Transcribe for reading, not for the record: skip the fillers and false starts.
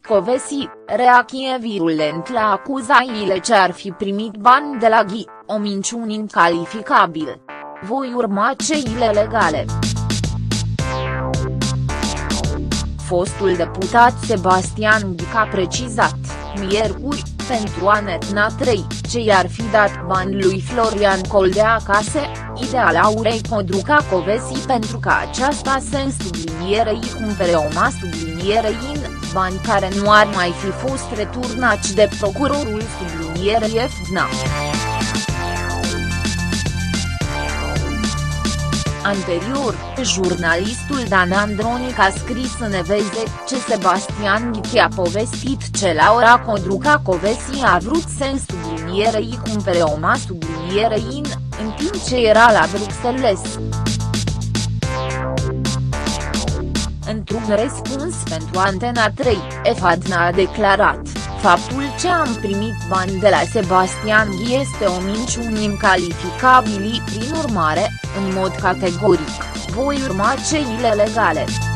Covesi, reacție virulent la acuzațiile ce ar fi primit bani de la Ghi, o minciună incalificabilă. Voi urma ceile legale. Fostul deputat Sebastian Ghi a precizat, miercuri, pentru Anetna 3, ce i-ar fi dat bani lui Florian Coldea acasă, ideal Aurei Codruca-Covesi pentru ca aceasta să sublinierei cumpere o sublinierei bani care nu ar mai fi fost returnați de procurorul sublinierei FDNA. Anterior, jurnalistul Dan Andronic a scris în Eveze ce Sebastian Ghi a povestit ce Laura Codruca-Covesi a vrut să sublinierei cumpere o sublinierei în timp ce era la Bruxelles. Într-un răspuns pentru Antena 3, FDNA a declarat, faptul ce am primit bani de la Sebastian Ghi este o minciună incalificabilă, prin urmare, în mod categoric, voi urma ceile legale.